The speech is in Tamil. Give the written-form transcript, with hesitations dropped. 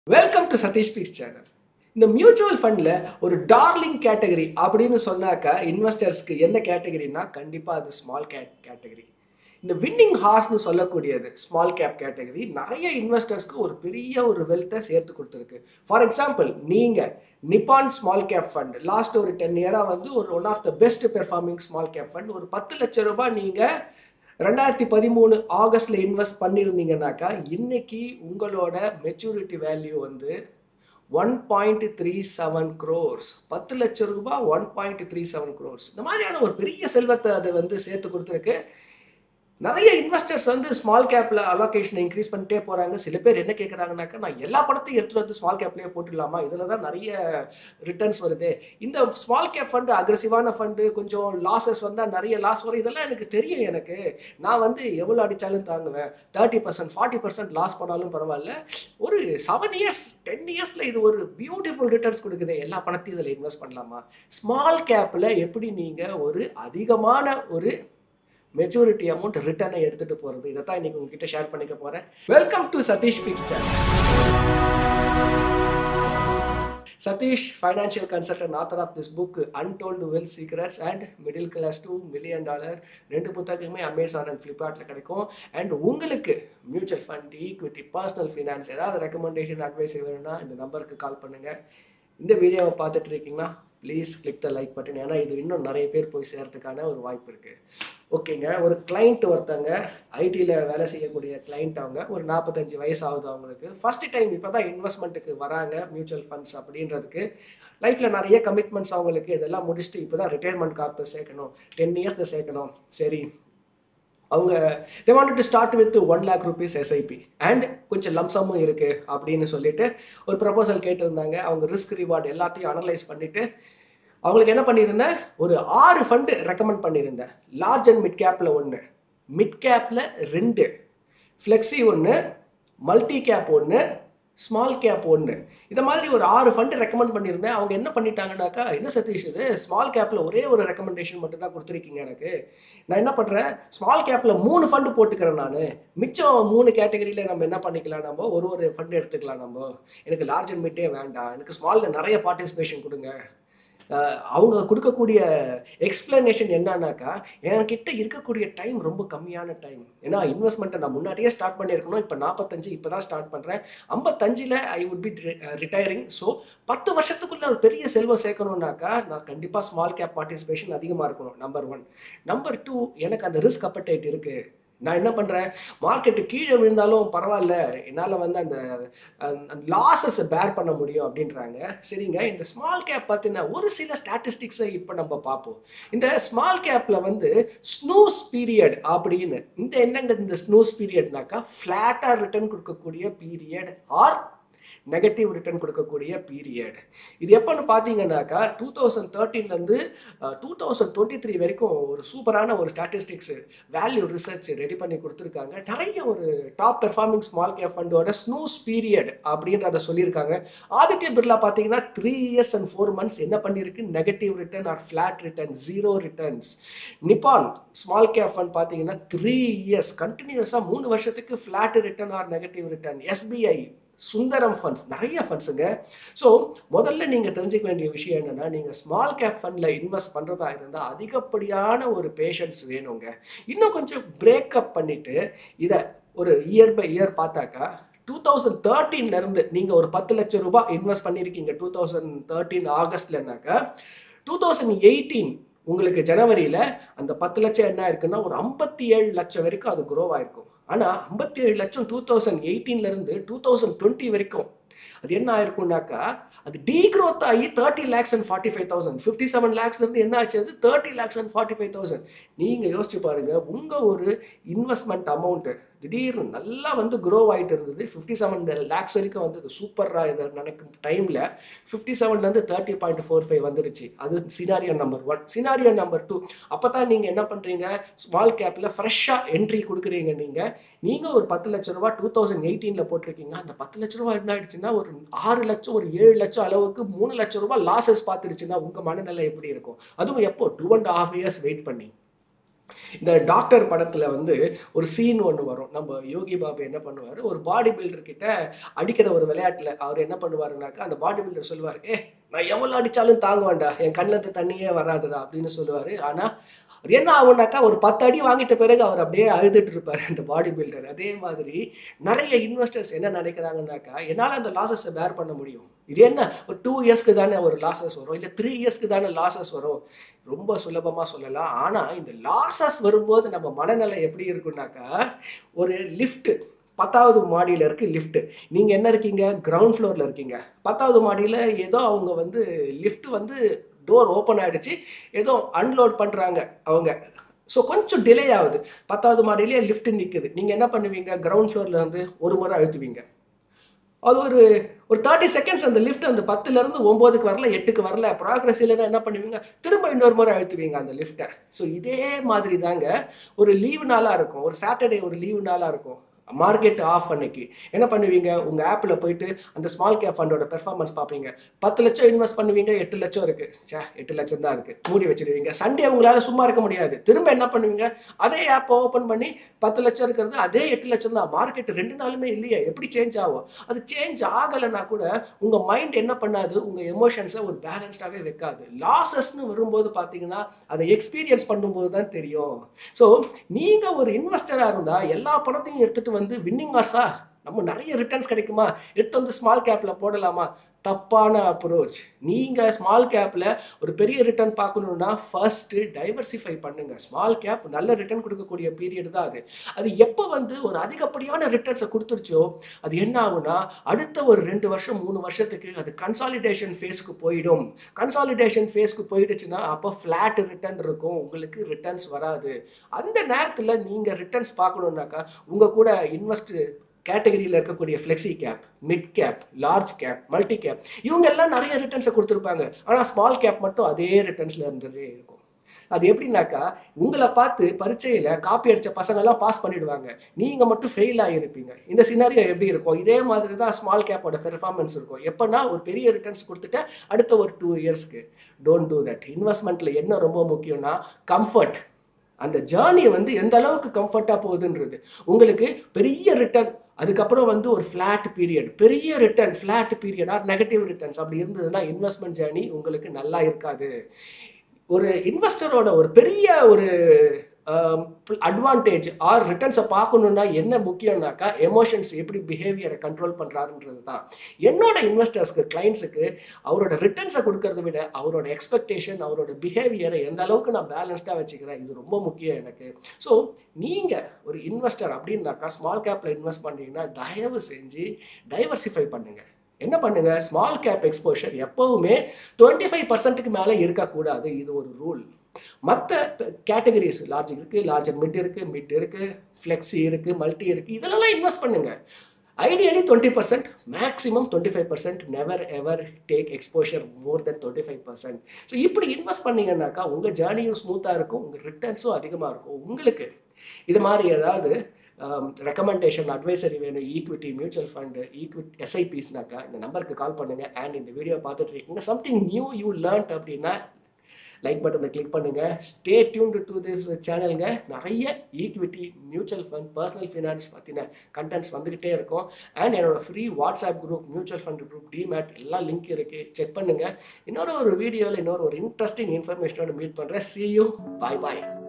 Welcome to Sathishspeaks channel. இந்த மியூச்சுவல் ஃபண்டில் ஒரு டார்லிங் கேட்டகரி அப்படின்னு சொன்னாக்கா இன்வெஸ்டர்ஸ்க்கு எந்த கேட்டகரினா கண்டிப்பாக அது ஸ்மால் கேட்டகரி. இந்த வின்னிங் ஹார்ஸ்னு சொல்லக்கூடியது ஸ்மால் கேப் கேட்டகரி நிறைய இன்வெஸ்டர்ஸ்க்கு ஒரு பெரிய ஒரு வெல்த்தை சேர்த்து கொடுத்துருக்கு. ஃபார் எக்ஸாம்பிள் நீங்கள் Nippon small cap fund last ஒரு 10 இயராக வந்து one of the best performing small cap fund. ஒரு 10 லட்சம் ரூபாய் நீங்கள் 2013 ஆகஸ்ட்ல இன்வெஸ்ட் பண்ணியிருந்தீங்கன்னாக்கா இன்னைக்கு உங்களோட மெச்சூரிட்டி வேல்யூ வந்து 1.37 crores. 10 லட்சம் ரூபாய் 1.37 crores. இந்த மாதிரியான ஒரு பெரிய செல்வத்தை அதை வந்து சேர்த்து கொடுத்துருக்கு. நிறைய இன்வெஸ்டர்ஸ் வந்து ஸ்மால் கேப்பில் அலோகேஷனை இன்க்ரீஸ் பண்ணிட்டே போகிறாங்க. சில பேர் என்ன கேட்குறாங்கனாக்கா, நான் எல்லா பணத்தையும் எடுத்துகிட்டு வந்து ஸ்மால் கேப்லேயே போட்டுடலாமா, இதில் தான் நிறைய ரிட்டர்ன்ஸ் வருது. இந்த ஸ்மால் கேப் ஃபண்டு அக்ரெசிவான ஃபண்டு, கொஞ்சம் லாஸஸ் வந்தால் நிறைய லாஸ் வரும், இதெல்லாம் எனக்கு தெரியும். எனக்கு நான் வந்து எவ்வளோ அடித்தாலும் தாங்குவேன். 30% 40% லாஸ் பண்ணாலும் பரவாயில்ல. ஒரு 7 இயர்ஸ் 10 இயர்ஸில் இது ஒரு பியூட்டிஃபுல் ரிட்டர்ன்ஸ் கொடுக்குது. எல்லா பணத்தையும் இதில் இன்வெஸ்ட் பண்ணலாமா? ஸ்மால் கேப்பில் எப்படி நீங்கள் ஒரு அதிகமான ஒரு மெச்சூரிட்டி அமௌண்ட் ரிட்டர்னை எடுத்துட்டு போகிறது, இதை தான் இன்னைக்கு உங்ககிட்ட ஷேர் பண்ணிக்க போகிறேன். Welcome to Sathishspeaks channel. Satish, financial consultant, author of this book Untold Wealth Secrets and Middle Class to $1 Million. 2 புத்தகமே அமேசான் அண்ட் ஃப்ளிப்கார்ட்டில் கிடைக்கும். அண்ட் உங்களுக்கு mutual fund, equity, personal finance ஏதாவது ரெக்கமெண்டேஷன் அட்வைஸ் வேணும்னா இந்த நம்பருக்கு கால் பண்ணுங்கள். இந்த வீடியோவை பார்த்துட்டு இருக்கீங்கன்னா please click the like button. ஏன்னா இது இன்னும் நிறைய பேர் போய் சேர்றதுக்கான ஒரு வாய்ப்பு இருக்குது. ஓகேங்க, ஒரு கிளைண்ட் ஒருத்தங்க ஐடியில் வேலை செய்யக்கூடிய கிளைண்ட், அவங்க ஒரு 45 வயசு ஆகுது. அவங்களுக்கு ஃபர்ஸ்ட் டைம் இப்போ தான் இன்வெஸ்ட்மெண்ட்டுக்கு வராங்க மியூச்சுவல் ஃபண்ட்ஸ் அப்படின்றதுக்கு. லைஃப்பில் நிறைய கமிட்மெண்ட்ஸ் அவங்களுக்கு, இதெல்லாம் முடிச்சுட்டு இப்போ தான் ரிட்டையர்மெண்ட் கார்ப்பை சேர்க்கணும், 10 இயர்ஸில் சேர்க்கணும். சரி, அவங்க they wanted to start with 1 lakh rupees SIP and கொஞ்சம் லம்சமும் இருக்குது அப்படின்னு சொல்லிட்டு ஒரு ப்ரப்போசல் கேட்டிருந்தாங்க. அவங்க ரிஸ்க் ரிவார்டு எல்லாத்தையும் அனலைஸ் பண்ணிவிட்டு அவங்களுக்கு என்ன பண்ணியிருந்தேன், ஒரு 6 ஃபண்டு ரெக்கமெண்ட் பண்ணியிருந்தேன். லார்ஜ் அண்ட் மிட் கேப்பில் 1, மிட் கேப்பில் 2, flexi 1, multi cap 1, small cap 1. இந்த மாதிரி ஒரு 6 ஃபண்டு ரெக்கமெண்ட் பண்ணியிருந்தேன். அவங்க என்ன பண்ணிட்டாங்கனாக்கா, என்ன சதீஷ் இது ஸ்மால் கேப்பில் ஒரே ஒரு ரெக்கமெண்டேஷன் மட்டும் தான் கொடுத்துருக்கீங்க எனக்கு, நான் என்ன பண்ணுறேன் ஸ்மால் கேப்பில் 3 ஃபண்டு போட்டுக்கிறேன், நான் மிச்சம் 3 கேட்டகரியில் நம்ம என்ன பண்ணிக்கலாம், நம்ம ஒரு ஃபண்டு எடுத்துக்கலாம். நம்ம எனக்கு லார்ஜ் அண்ட் மிட்டே வேண்டாம், எனக்கு ஸ்மாலில் நிறைய பார்ட்டிசிபேஷன் கொடுங்க. அவங்க கொடுக்கக்கூடிய எக்ஸ்பிளனேஷன் என்னன்னாக்கா, என்கிட்ட இருக்கக்கூடிய டைம் ரொம்ப கம்மியான டைம். ஏன்னா இன்வெஸ்ட்மெண்ட்டை நான் முன்னாடியே ஸ்டார்ட் பண்ணியிருக்கணும். இப்போ 45, இப்போ தான் ஸ்டார்ட் பண்ணுறேன். 55ல் I would be retiring. So 10 வருஷத்துக்குள்ளே ஒரு பெரிய செல்வம் சேர்க்கணுன்னாக்கா நான் கண்டிப்பாக ஸ்மால் கேப் பார்ட்டிசிபேஷன் அதிகமாக இருக்கணும். நம்பர் 1. நம்பர் 2, எனக்கு அந்த ரிஸ்க் அப்படைட் இருக்குது. நான் என்ன பண்ணுறேன், மார்க்கெட்டு கீழே விழுந்தாலும் பரவாயில்ல, என்னால் வந்து அந்த லாஸஸை பேர் பண்ண முடியும் அப்படின்றாங்க. சரிங்க, இந்த ஸ்மால் கேப் பார்த்தீங்கன்னா ஒரு சில ஸ்டாட்டிஸ்டிக்ஸை இப்போ நம்ம பார்ப்போம். இந்த ஸ்மால் கேப்பில் வந்து ஸ்னூஸ் பீரியட் அப்படின்னு, இந்த என்னங்க இந்த ஸ்னூஸ் பீரியட்னாக்கா ஃப்ளாட்டாக ரிட்டர்ன் கொடுக்கக்கூடிய பீரியட் ஆர் நெகட்டிவ் ரிட்டர்ன் கொடுக்கக்கூடிய பீரியட். இது எப்போன்னு பார்த்தீங்கன்னாக்கா 2013லேருந்து 2023 வரைக்கும் ஒரு சூப்பரான ஒரு ஸ்டாட்டிஸ்டிக்ஸ் வேல்யூ ரிசர்ச் ரெடி பண்ணி கொடுத்துருக்காங்க. நிறைய ஒரு டாப் பெர்ஃபார்மிங் ஸ்மால் கேப் ஃபண்டோட ஸ்னூஸ் பீரியட் அப்படின்றத சொல்லியிருக்காங்க. ஆதித்ய பிர்லா பார்த்தீங்கன்னா 3 years and 4 months என்ன பண்ணியிருக்கு, negative return or flat return, 0 returns. Nippon small cap fund பார்த்தீங்கன்னா 3 years கண்டினியூஸாக 3 வருஷத்துக்கு flat return or negative return. SBI, Sundaram funds, நிறைய ஃபண்ட்ஸுங்க. ஸோ முதல்ல நீங்கள் தெரிஞ்சுக்க வேண்டிய விஷயம் என்னென்னா, நீங்கள் ஸ்மால் கேப் ஃபண்டில் இன்வெஸ்ட் பண்ணுறதா இருந்தால் அதிகப்படியான ஒரு பேஷன்ஸ் வேணுங்க. இன்னும் கொஞ்சம் பிரேக்கப் பண்ணிவிட்டு இதை ஒரு இயர் பை இயர் பார்த்தாக்கா 2013லேருந்து நீங்கள் ஒரு 10 லட்சம் ரூபாய் இன்வெஸ்ட் பண்ணியிருக்கீங்க 2013 ஆகஸ்ட்லனாக்கா 2018 உங்களுக்கு ஜனவரியில் அந்த 10 லட்சம் என்ன இருக்குன்னா ஒரு 57 லட்சம் வரைக்கும் அது க்ரோவ் ஆயிருக்கும். ஆனால் 57 லட்சம் 2018லேருந்து 2020 வரைக்கும் அது என்ன ஆயிருக்கும்னாக்கா அது டீக்ரோத் ஆகி 30 lakhs and 45,000, 57 lakhsலேருந்து என்ன ஆச்சு, அது 30 lakhs and 45,000. நீங்கள் யோசிச்சு பாருங்கள், உங்கள் ஒரு இன்வெஸ்ட்மெண்ட் அமௌண்ட்டு திடீர்னு நல்லா வந்து க்ரோவ் ஆகிட்டு இருந்தது. 57 lakhs வரைக்கும் வந்தது. சூப்பராக இதை நினைக்கும் டைமில் 57லேருந்து 30.45 வந்துடுச்சு. அது சினாரியோ நம்பர் 1. சினாரியோ நம்பர் 2, அப்போ தான் நீங்கள் என்ன பண்ணுறீங்க, ஸ்மால் கேப்பில் ஃப்ரெஷ்ஷாக என்ட்ரி கொடுக்குறீங்க. நீங்கள் ஒரு 10 லட்ச ரூபா 2018ல் போட்டிருக்கீங்க. அந்த 10 லட்ச ரூபா என்ன ஆயிடுச்சுன்னா ஒரு 6 லட்சம், ஒரு 7 லட்சம் அளவுக்கு 3 லட்சம் ரூபாய் லாஸஸ் பார்த்துடுச்சுன்னா உங்கள் மனநிலை எப்படி இருக்கும்? அதுவும் எப்போ 2.5 years வெயிட் பண்ணி. இந்த டாக்டர் படத்தில் வந்து ஒரு சீன் ஒன்று வரும். நம்ம யோகி பாபு என்ன பண்ணுவார், ஒரு பாடி பில்டர் கிட்ட அடிக்கிற ஒரு விளையாட்டில் அவர் என்ன பண்ணுவாருனாக்கா, அந்த பாடி பில்டர் சொல்லுவார், நான் எவ்வளோ அடித்தாலும் தாங்க வேண்டாம், என் கண்ணில் தண்ணியே வராதுடா அப்படின்னு சொல்லுவார். ஆனால் அவர் என்ன ஆகுனாக்கா, ஒரு 10 அடி வாங்கிட்ட பிறகு அவர் அப்படியே அழுதுட்டு இருப்பார் அந்த பாடி பில்டர். அதே மாதிரி நிறைய இன்வெஸ்டர்ஸ் என்ன நினைக்கிறாங்கனாக்கா, என்னால் அந்த லாஸஸை பேர் பண்ண முடியும், இது என்ன ஒரு 2 இயர்ஸ்க்கு தானே ஒரு லாஸஸ் வரும், இல்லை 3 இயர்ஸ்க்கு தானே லாஸஸ் வரும், ரொம்ப சுலபமாக சொல்லலாம். ஆனால் இந்த லாஸஸ் வரும்போது நம்ம மனநிலை எப்படி இருக்குன்னாக்கா, ஒரு லிஃப்ட்டு 10வது மாடியில் இருக்குது லிஃப்ட்டு, நீங்கள் என்ன இருக்கீங்க, கிரவுண்ட் ஃப்ளோரில் இருக்கீங்க. 10வது மாடியில் ஏதோ அவங்க வந்து லிஃப்ட்டு வந்து டோர் ஓப்பன் ஆகிடுச்சு, ஏதோ அன்லோட் பண்ணுறாங்க அவங்க. ஸோ கொஞ்சம் டிலே ஆகுது, 10வது மாடியிலே லிஃப்ட்டு நிற்குது. நீங்கள் என்ன பண்ணுவீங்க, கிரவுண்ட் ஃப்ளோரில் வந்து ஒரு முறை அழுத்துவீங்க. அது ஒரு 30 செகண்ட்ஸ் அந்த லிஃப்ட் அந்த 10லேருந்து 9க்கு வரல, 8க்கு வரல, ப்ராக்ரஸ் இல்லைன்னா என்ன பண்ணுவீங்க, திரும்ப இன்னொரு முறை அழுத்துவீங்க அந்த லிஃப்ட்டை. ஸோ இதே மாதிரி தாங்க ஒரு லீவு நாளாக இருக்கும், ஒரு சாட்டர்டே ஒரு லீவு நாளாக இருக்கும், மார்க்கெட் ஆஃப் அன்னைக்கு என்ன பண்ணுவீங்க, உங்கள் ஆப்பில் போயிட்டு அந்த ஸ்மால் கேப் ஃபண்டோட பெர்ஃபார்மன்ஸ் பார்ப்பீங்க. 10 லட்சம் இன்வெஸ்ட் பண்ணுவீங்க, 8 லட்சம் இருக்குது, 8 லட்சம் தான் இருக்குது, மூடி வச்சுருவீங்க. சண்டே உங்களால் சும்மா இருக்க முடியாது, திரும்ப என்ன பண்ணுவீங்க, அதே ஆப்பை ஓப்பன் பண்ணி 10 லட்சம் இருக்கிறது அதே 8 லட்சம் தான். மார்க்கெட் 2 நாளுமே இல்லையே, எப்படி சேஞ்ச் ஆகும்? அது சேஞ்ச் ஆகலைன்னா கூட உங்கள் மைண்ட் என்ன பண்ணாது, உங்கள் எமோஷன்ஸை ஒரு பேலன்ஸ்டாகவே வைக்காது. லாஸஸ்ன்னு வரும்போது பார்த்தீங்கன்னா அதை எக்ஸ்பீரியன்ஸ் பண்ணும்போது தான் தெரியும். ஸோ நீங்கள் ஒரு இன்வெஸ்டராக இருந்தால் எல்லா பணத்தையும் எடுத்துகிட்டு வந்து வின்னிங் ஆர்ஸா, நம்ம நிறைய ரிட்டர்ன்ஸ் கிடைக்குமா, எடுத்து வந்து ஸ்மால் கேப்பில் போடலாமா, தப்பான அப்ரோச். நீங்கள் ஸ்மால் கேப்பில் ஒரு பெரிய ரிட்டர்ன் பார்க்கணுன்னா ஃபர்ஸ்ட்டு டைவர்சிஃபை பண்ணுங்கள். ஸ்மால் கேப் நல்ல ரிட்டர்ன் கொடுக்கக்கூடிய பீரியட் தான் அது. அது எப்போ வந்து ஒரு அதிகப்படியான ரிட்டர்ன்ஸை கொடுத்துருச்சோ அது என்ன ஆகுனா, அடுத்த ஒரு 2 வருஷம் 3 வருஷத்துக்கு அது கன்சாலிடேஷன் ஃபேஸ்க்கு போயிடும். கன்சாலிடேஷன் ஃபேஸ்க்கு போயிடுச்சுன்னா அப்போ ஃப்ளாட் ரிட்டர்ன் இருக்கும், உங்களுக்கு ரிட்டர்ன்ஸ் வராது. அந்த நேரத்தில் நீங்கள் ரிட்டர்ன்ஸ் பார்க்கணுன்னாக்கா உங்கள் கூட இன்வெஸ்ட் கேட்டகரியில் இருக்கக்கூடிய flexi cap, mid cap, large cap, multi cap, இவங்க எல்லாம் நிறைய ரிட்டர்ன்ஸை கொடுத்துருப்பாங்க. ஆனால் ஸ்மால் கேப் மட்டும் அதே ரிட்டர்ன்ஸில் இருந்துகிட்டே இருக்கும். அது எப்படின்னாக்கா, உங்களை பார்த்து பரீட்சையில் காப்பி அடித்த பசங்கள்லாம் பாஸ் பண்ணிடுவாங்க, நீங்கள் மட்டும் ஃபெயில் ஆகியிருப்பீங்க. இந்த சினாரியோ எப்படி இருக்கும், இதே மாதிரி தான் ஸ்மால் கேப்போட பெர்ஃபார்மன்ஸ் இருக்கும். எப்போனா ஒரு பெரிய ரிட்டர்ன்ஸ் கொடுத்துட்டு அடுத்த ஒரு 2 இயர்ஸ்க்கு. Don't do that. இன்வெஸ்ட்மெண்ட்டில் என்ன ரொம்ப முக்கியம்னா கம்ஃபர்ட். அந்த ஜேர்னி வந்து எந்த அளவுக்கு கம்ஃபர்ட்டாக போகுதுன்றது. உங்களுக்கு பெரிய ரிட்டர்ன், அதுக்கப்புறம் வந்து ஒரு ஃப்ளாட் பீரியட், பெரிய return, flat period or negative returns அப்படி இருந்ததுன்னா இன்வெஸ்ட்மெண்ட் ஜேர்னி உங்களுக்கு நல்லா இருக்காது. ஒரு இன்வெஸ்டரோட ஒரு பெரிய ஒரு அட்வான்டேஜ் ஆர் ரிட்டர்ன்ஸை பார்க்கணுன்னா என்ன முக்கியம்னாக்கா, எமோஷன்ஸ் எப்படி பிஹேவியரை கண்ட்ரோல் பண்ணுறாருன்றது தான். என்னோட இன்வெஸ்டர்ஸ்க்கு, கிளைண்ட்ஸுக்கு அவரோட ரிட்டர்ன்ஸை கொடுக்கறத விட அவரோட எக்ஸ்பெக்டேஷன், அவரோட பிஹேவியரை எந்த அளவுக்கு நான் பேலன்ஸ்டாக வச்சுக்கிறேன், இது ரொம்ப முக்கியம் எனக்கு. ஸோ நீங்கள் ஒரு இன்வெஸ்டர் அப்படின்னாக்கா ஸ்மால் கேப்பில் இன்வெஸ்ட் பண்ணுறீங்கன்னா தயவு செஞ்சு டைவர்சிஃபை பண்ணுங்கள். என்ன பண்ணுங்க, ஸ்மால் கேப் எக்ஸ்போஷர் எப்பவுமே 25%க்கு மேலே இருக்கக்கூடாது, இது ஒரு ரூல். மற்ற கேட்டகரிஸ் லார்ஜ் இருக்குது, லார்ஜ் அண்ட் மிட் இருக்குது, மிட் இருக்குது, ஃப்ளெக்ஸி இருக்குது, மல்டி இருக்குது, இதெல்லாம் இன்வெஸ்ட் பண்ணுங்கள். Ideally 20%, maximum 25%, never ever take exposure more then 25%. So இப்படி இன்வெஸ்ட் பண்ணீங்கன்னாக்கா உங்கள் ஜேர்னியும் ஸ்மூத்தாக இருக்கும், உங்கள் ரிட்டர்ன்ஸும் அதிகமாக இருக்கும். உங்களுக்கு இது மாதிரி ஏதாவது ரெக்கமெண்டேஷன், அட்வைசரி வேணும், ஈக்விட்டி, மியூச்சுவல் ஃபண்டு, எஸ்ஐபிஸ்னாக்கா இந்த நம்பருக்கு கால் பண்ணுங்கள். அண்ட் இந்த வீடியோ பார்த்துட்டு இருக்கீங்க, சம்திங் நியூ யூ லேர்ன்ட் அப்படின்னா லைக் பட்டனை கிளிக் பண்ணுங்கள். ஸ்டே டியூன்டு டு திஸ் சேனலுங்க. நிறைய equity, mutual fund, personal finance பற்றின கண்டென்ட்ஸ் வந்துக்கிட்டே இருக்கும். அண்ட் என்னோடய free WhatsApp group, mutual fund group, demat எல்லாம் லிங்க் இருக்குது, செக் பண்ணுங்கள். இன்னொரு வீடியோவில் இன்னொரு இன்ட்ரெஸ்டிங் இன்ஃபர்மேஷனோட மீட் பண்ணுறேன். See you, bye bye.